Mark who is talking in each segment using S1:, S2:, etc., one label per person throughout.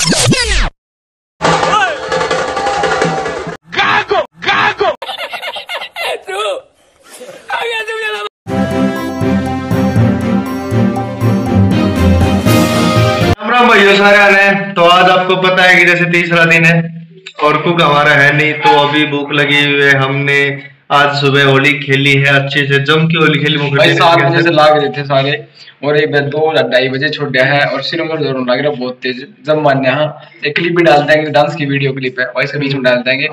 S1: भाइयों सारे आने तो आज आपको पता है कि जैसे तीसरा दिन है और कुक हमारा है नहीं, तो अभी भूख लगी हुई है। हमने आज सुबह होली खेली है, अच्छे से जम की होली खेली।
S2: भाई 7 बजे से लाग रहे थे सारे और एक 2-2:30 बजे छूट गया है और सिर में जोर लग रहा है बहुत तेज। जब मान्य हाँ एक क्लिप भी डाल देंगे, डांस की वीडियो क्लिप है वैसे बीच में डाल देंगे।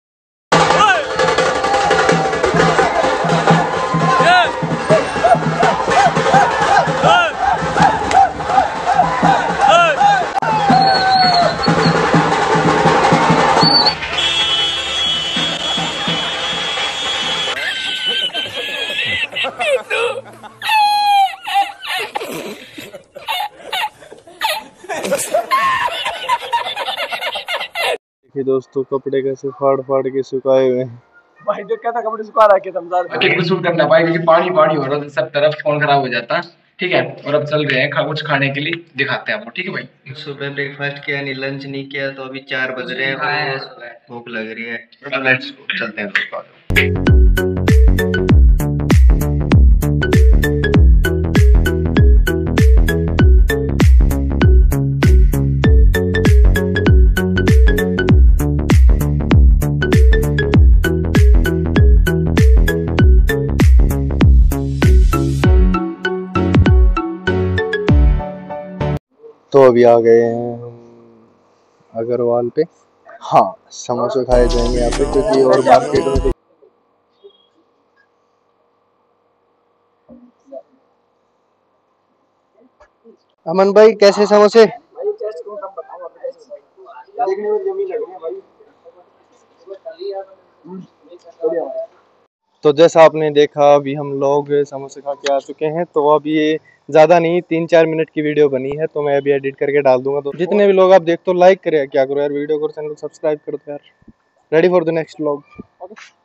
S1: देखिए दोस्तों, कपड़े कैसे फाड़ फाड़ के सुखाए हुए हैं।
S2: भाई जो कहता कपड़े सुखा रहा है कुछ शूट करना भाई, क्योंकि पानी पानी हो रहा है सब तरफ, फोन खराब हो जाता। ठीक है, और अब चल रहे हैं कुछ खाने के लिए, दिखाते हैं आपको। ठीक है भाई,
S1: सुबह ब्रेकफास्ट किया नहीं, लंच नहीं किया, तो अभी 4 बज रहे हैं, भूख लग रही है। लेट्स चलते हैं। तो अभी आ गए हैं हम अग्रवाल पे। हाँ, समोसे खाए जाएंगे यहाँ पे, क्योंकि और मार्केट में अमन भाई कैसे समोसे? तो जैसा आपने देखा, अभी हम लोग समोसे खा के आ चुके हैं। तो अब ये ज़्यादा नहीं, 3-4 मिनट की वीडियो बनी है, तो मैं अभी एडिट करके डाल दूंगा। तो जितने भी लोग आप देख तो लाइक करें, क्या करो यार, वीडियो को, चैनल को सब्सक्राइब कर दो यार। Ready for the next vlog.